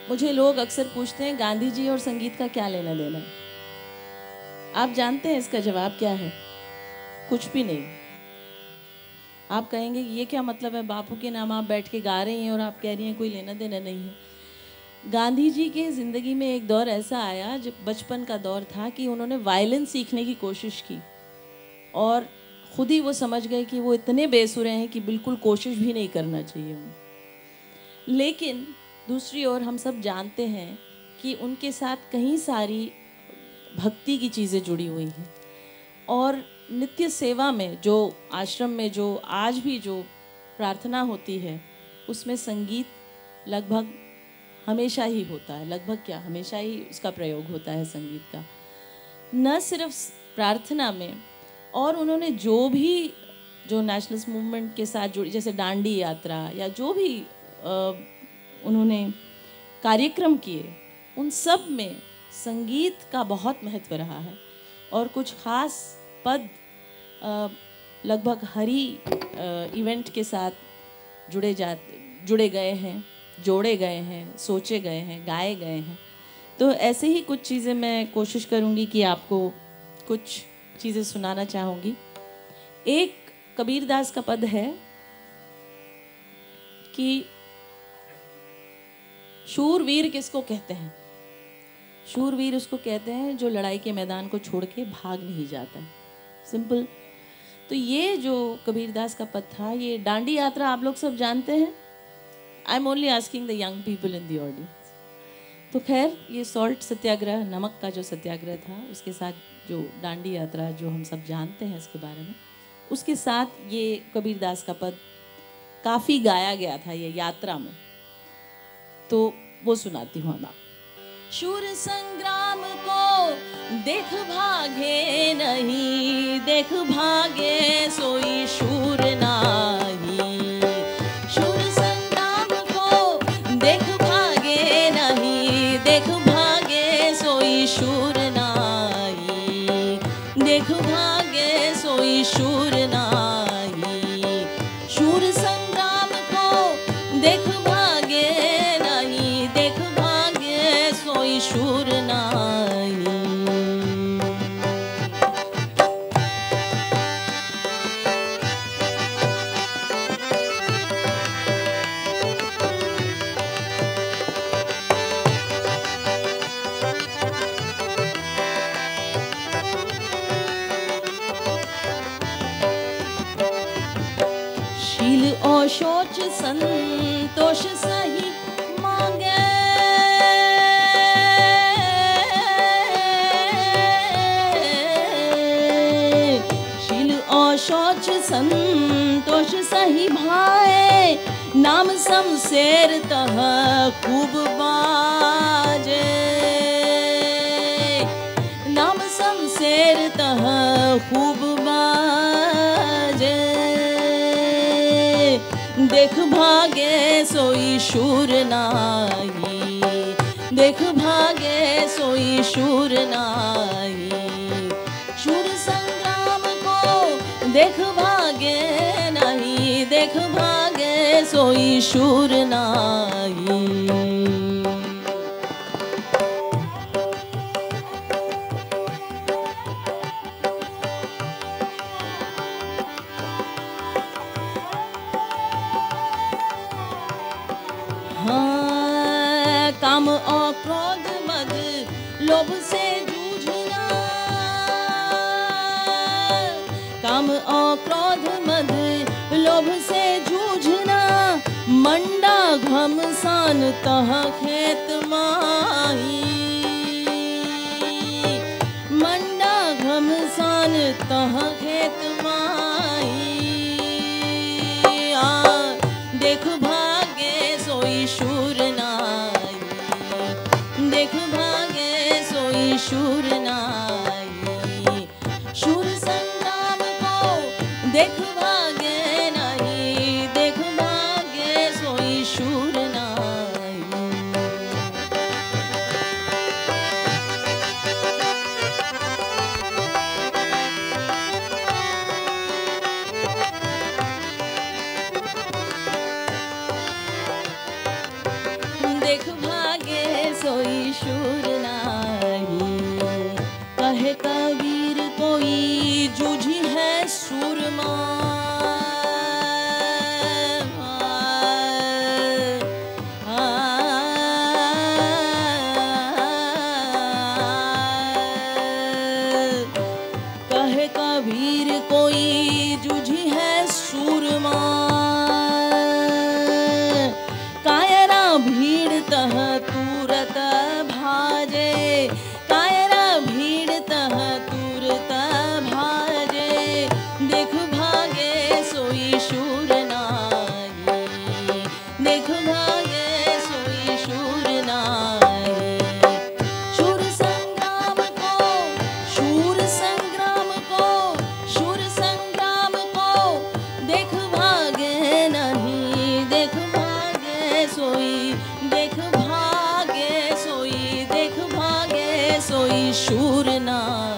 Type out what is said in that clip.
मुझे लोग अक्सर पूछते हैं गांधी जी और संगीत का क्या लेना देना है। आप जानते हैं इसका जवाब क्या है? कुछ भी नहीं। आप कहेंगे ये क्या मतलब है, बापू के नाम आप बैठ के गा रही हैं और आप कह रही हैं कोई लेना देना नहीं है। गांधी जी के ज़िंदगी में एक दौर ऐसा आया जब बचपन का दौर था कि उन्होंने वायलिन सीखने की कोशिश की और खुद ही वो समझ गए कि वो इतने बेसुरे हैं कि बिल्कुल कोशिश भी नहीं करना चाहिए उन्हें। लेकिन दूसरी ओर हम सब जानते हैं कि उनके साथ कई सारी भक्ति की चीज़ें जुड़ी हुई हैं और नित्य सेवा में, जो आश्रम में जो आज भी जो प्रार्थना होती है उसमें संगीत लगभग हमेशा ही होता है। लगभग क्या, हमेशा ही उसका प्रयोग होता है संगीत का। न सिर्फ प्रार्थना में, और उन्होंने जो नेशनलिस्ट मूवमेंट के साथ जुड़ी, जैसे दांडी यात्रा या जो भी उन्होंने कार्यक्रम किए, उन सब में संगीत का बहुत महत्व रहा है। और कुछ खास पद लगभग हर ही इवेंट के साथ जुड़े गए हैं, जोड़े गए हैं, सोचे गए हैं, गाए गए हैं। तो ऐसे ही कुछ चीज़ें मैं कोशिश करूँगी कि आपको कुछ चीज़ें सुनाना चाहूँगी। एक कबीरदास का पद है कि शूरवीर किसको कहते हैं? शूरवीर उसको कहते हैं जो लड़ाई के मैदान को छोड़ के भाग नहीं जाता है। सिंपल। तो ये जो कबीरदास का पद था, ये दांडी यात्रा आप लोग सब जानते हैं। I am only asking the young people in the audience. तो खैर, ये सॉल्ट सत्याग्रह, नमक का जो सत्याग्रह था, उसके साथ जो दांडी यात्रा जो हम सब जानते हैं इसके बारे में, उसके साथ ये कबीरदास का पद काफ़ी गाया गया था ये यात्रा में। तो वो सुनाती हूँ अब। शूर संग्राम को देख भागे नहीं, देख भागे सोई शूर नाही। शूर संग्राम को देख भागे नहीं, देख भागे सोई शूर नाही। देख भागे सोई शूर नाही। शूर संग्राम को देख भागे नहीं, देख भागे सोई शूर नाही। शील और शोच संतोष सही मांगे। शील और शोच संतोष सही भाए, नाम शमशेर तह खूब बाजे। नाम शमशेर तह खूब बाजे। देख भागे सोई शूर नाही, देख भागे सोई शूर नाही। शूर संग्राम को देख भागे नहीं, देख भागे सोई शूर नाही। हाँ, काम और क्रोध मद लोभ से जूझना। काम और क्रोध मद लोभ से जूझना, मंडा घमसान तह खेत माही। मंडा घमसान तह खेत माही। देख भागे सोई शूर नाही, देख भागे सोई शूर नाही। शूर संग्राम को देख भागे नहीं, देख भागे सोई शूर नाही। देख भागे भागे सोई शूर नाही। कहे कबीर कोई जूझी है सूरमा, कहे कबीर कोई जूझी है सूरमा। कायरा भीड़ तह तुरत भाजे, कायरा भीड़ तह तुरत भाजे। देख भागे सोई शूर नाही, देख भागे सोई शूर नाही। शूर संग्राम को, शूर संग्राम को, शूर संग्राम को देख भागे नहीं, देख भागे सोई, देख भागे सोई, देख भागे सोई शूर नाही।